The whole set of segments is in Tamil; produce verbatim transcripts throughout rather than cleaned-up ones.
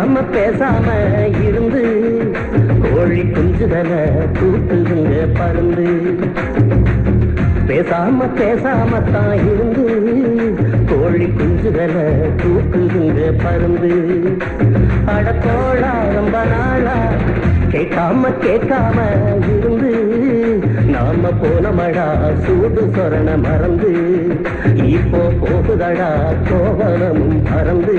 பேசாம பேசாம இருந்து கோழி குஞ்சுதல கூட்டுதுங்க பருந்து. பேசாம பேசாம தான் இருந்து கோழி குஞ்சுதல கூட்டுதுங்க பருந்து. அடத்தோழா ரொம்ப நாளா கேட்காம கேட்காம இருந்து நாம போனமடா சூடு சொரண மறந்து. இப்போ போகுதடா கோவலமும் மறந்து.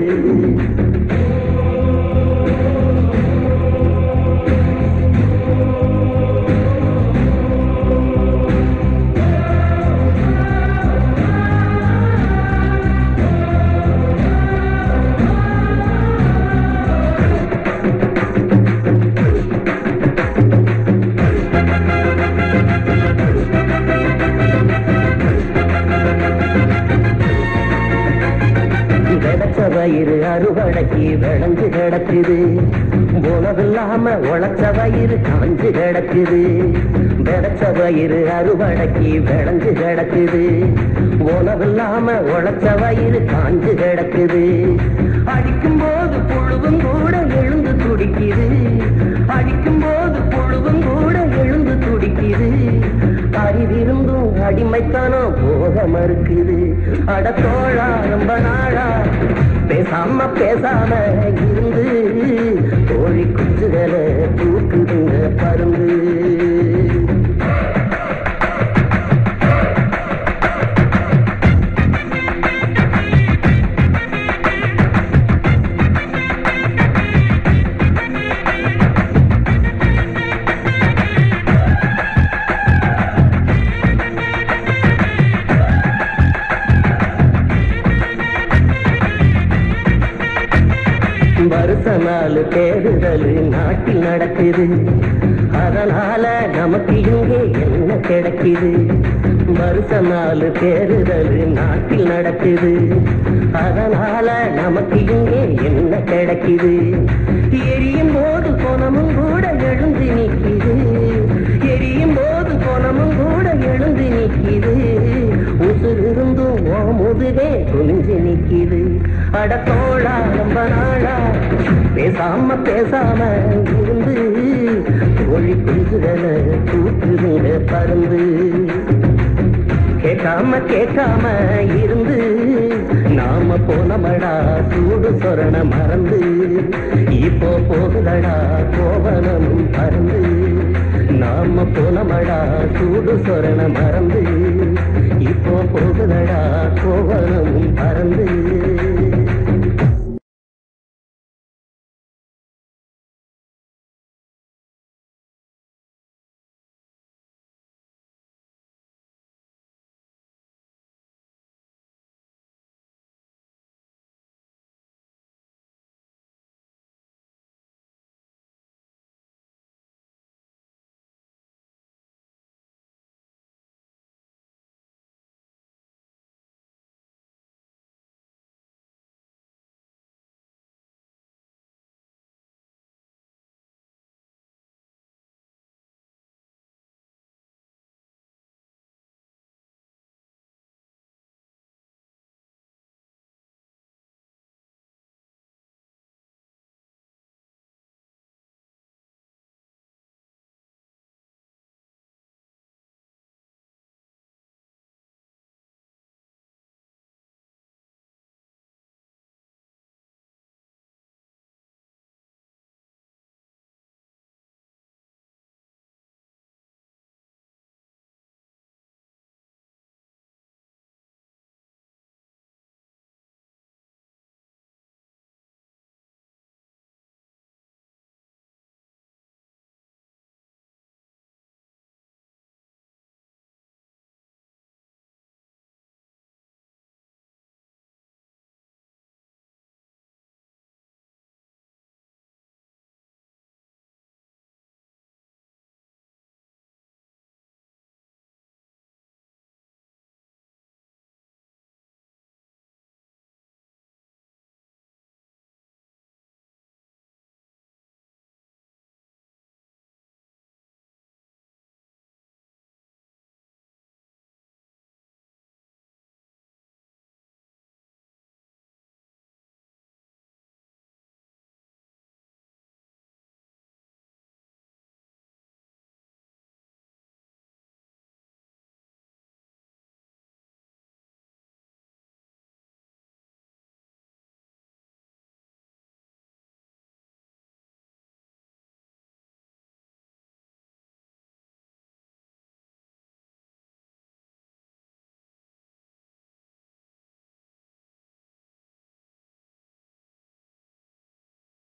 வயிறு அறுவடைக்கு விளைஞ்சு கிடக்குது. உணவில்லாம உழைச்ச வயிறு காஞ்சு கிடக்குது. விளைச்ச வயிறு அறுவடைக்கு விளைஞ்சு கிடக்குது. உணவில்லாம உழைச்ச வயிறு காஞ்சு கிடக்குது. அடிக்கும் போது புழுவும் கூட எழுந்து துடிக்குது. அடிக்கும் போது புழுவும் கூட எழுந்து துடிக்குது. அறிவிருந்தும் அடிமைத்தானம் போக மறுக்குது. அடத்தோழா ரொம்ப நாளா பேசாம பேசாம இருந்து கோழி குஞ்சுகளை தூக்குதுங்க பருந்து. வருஷ நாள் தேர்தல் நாட்டில் நடக்குது. அதனால நமக்கு இங்கே என்ன கிடைக்குது? வருஷ நாள் தேர்தல் நாட்டில் நடக்குது. அதனால நமக்கு இங்கே என்ன கிடைக்குது? எரியும் போது கோணமும் கூட எழுந்து நிற்கிது. எரியும் போது கோணமும் கூட எழுந்து நிற்கிது. உசுறு இருந்தும் ஓ முதுகே குனிஞ்சு நிற்கிது. அடத்தோழா ரொம்ப நாளா பேசாம பேசாம இருந்து கோழி குஞ்சுகளை தூக்குதுங்க பருந்து. கேட்காம கேட்காம இருந்து நாம போனமடா சூடு சொரண மறந்து. இப்போ போகுதடா கோவலமும் பறந்து. நாம போனமடா சூடு சொரண மறந்து.